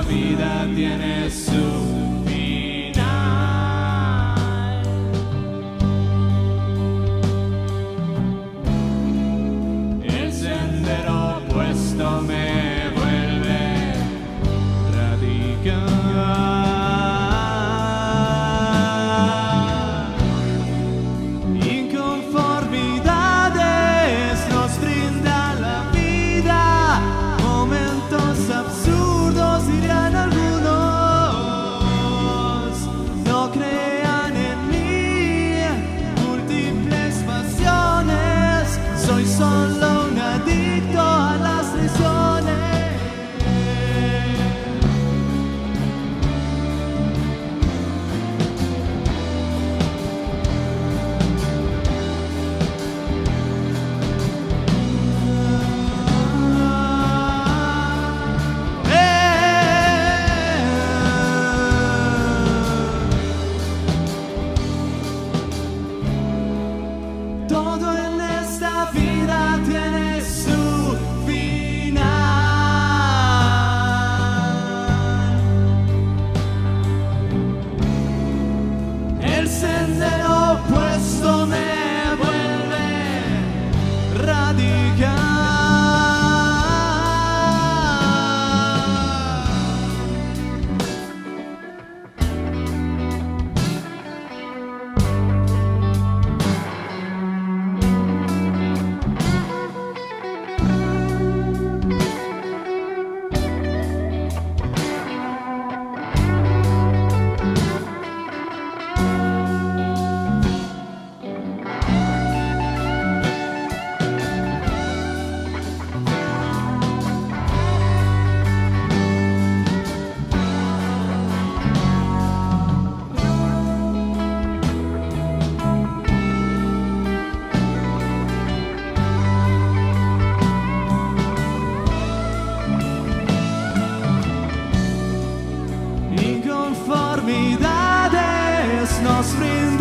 vida tiene su final. El sendero opuesto me vuelve radical. Inconformidades nos brinda la vida, momentos absurdos dirían algunos. No crean en mí, múltiples pasiones, soy solo un adicto a las lesiones. Todo en esta vida tiene su final. El sendero opuesto me vuelve radical. Inconformidades nos brindan